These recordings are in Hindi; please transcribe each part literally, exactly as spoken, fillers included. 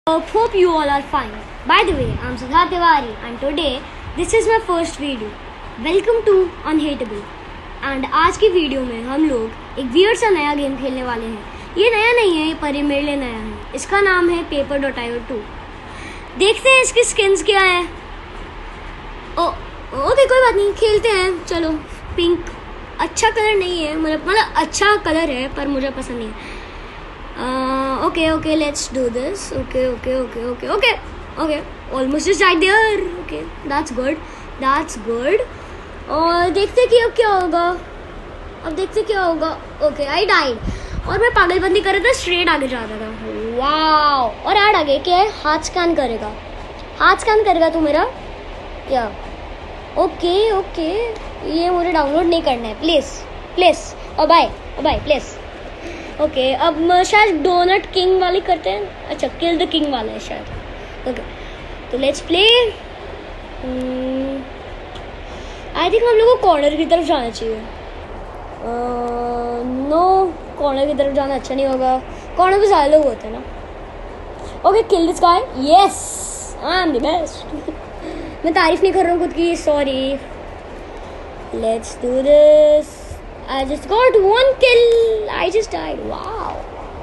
Hope you all are fine. By the way, I'm Sudha Tiwari and today this is my first video. Welcome to Unhateable. And आज की वीडियो में हम लोग एक वियर्ड सा नया गेम खेलने वाले हैं. ये नया नहीं है, ये पर ये मेरे लिए नया है. इसका नाम है paper dot I O two. देखते हैं इसकी स्किन्स क्या है. ओ ओके कोई बात नहीं, खेलते हैं. चलो. पिंक अच्छा कलर नहीं है, मतलब मतलब अच्छा कलर है पर मुझे पसंद नहीं है. Uh, okay, okay, let's do this. Okay, okay, okay, okay, okay, okay. Almost just died there. Okay, that's good. That's good. और देखते कि अब क्या होगा. अब देखते क्या होगा. Okay, I died. और मैं पागलबंदी कर रहा था, स्ट्रेट आगे जा रहा था. वाओ. और ऐड आगे क्या है? हाथ स्कैन करेगा. हाथ स्कैन करेगा तू मेरा क्या? ओके ओके, ये मुझे डाउनलोड नहीं करना है. Please please. और bye bye please. Okay okay, अब शायद डोनट किंग वाली करते हैं. अच्छा, किल द किंग वाला है शायद. ओके okay, तो लेट्स प्ले. आई थिंक हम लोग को कॉर्नर की तरफ जाना चाहिए. नो uh, कॉर्नर की तरफ जाना अच्छा नहीं होगा. कॉर्नर पे ज़्यादा लोग होते हैं ना. Okay, kill this guy. Yes, I am the best. मैं तारीफ नहीं कर रहा हूँ खुद की. Sorry. Let's do this. I just got one kill. I just died. Wow.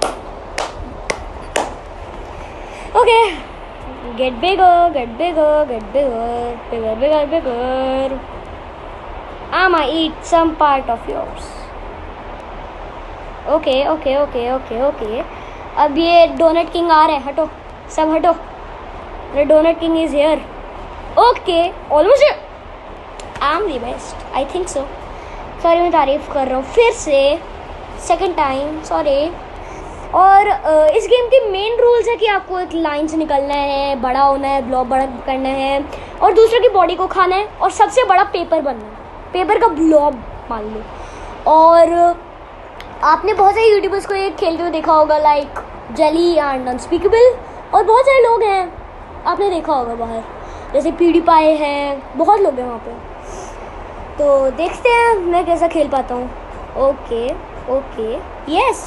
Okay. Get bigger, get bigger, get bigger, bigger, bigger, bigger. I'ma eat some part of yours. Okay, okay, okay, okay, okay. अब ये डोनट किंग आ रहे हैं. हटो, सब हटो. The donut king is here. Okay, almost. I'm the best. I think so. Sorry, मैं तारीफ़ कर रहा हूँ फिर से, सेकंड टाइम. सॉरी. और इस गेम के मेन रूल्स है कि आपको एक लाइन से निकलना है, बड़ा होना है, ब्लॉब बड़ा करना है और दूसरे की बॉडी को खाना है और सबसे बड़ा पेपर बनना है. पेपर का ब्लॉब मान लो. और आपने बहुत सारे यूट्यूबर्स को ये खेलते हुए देखा होगा, लाइक जेली एंड अनस्पीकेबल. और बहुत सारे लोग हैं, आपने देखा होगा बाहर, जैसे पीडी पाए हैं, बहुत लोग हैं वहाँ पर. तो देखते हैं मैं कैसा खेल पाता हूँ. Okay okay. यस.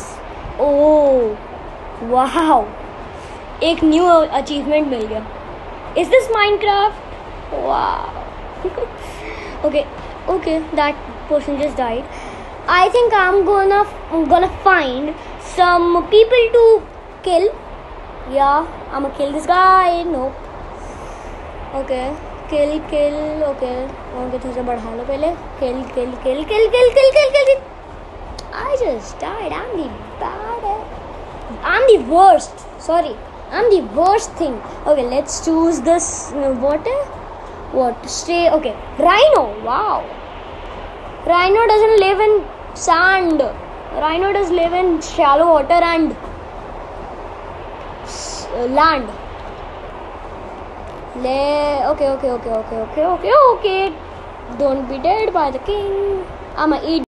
ओह वाह, एक न्यू अचीवमेंट मिल गया. Is this Minecraft? वाह. Okay okay, that person just died. I think I am gonna gonna find some people to kill. या I am kill this guy. No. Okay, kill kill. Okay okay, थोड़ा सा बढ़ा लो पहले. किल किल किल किल किल किल किल किल. I just died. I'm the bad. I'm the worst. Sorry, I'm the worst thing. Okay, let's choose this. What? What? Stay. Okay, rhino. Wow. Rhino doesn't live in sand. Rhino does live in shallow water and land. Le okay okay okay okay okay okay okay. Don't be dead by the king. I'ma eat.